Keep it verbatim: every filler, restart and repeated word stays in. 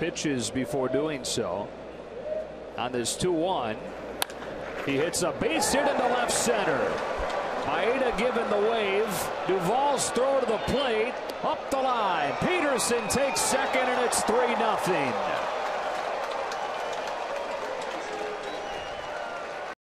pitches before doing so. On this two one, he hits a base hit into left center. Maeda giving the wave. Duvall's throw to the plate. Up the line. Pederson takes second, and it's three nothing.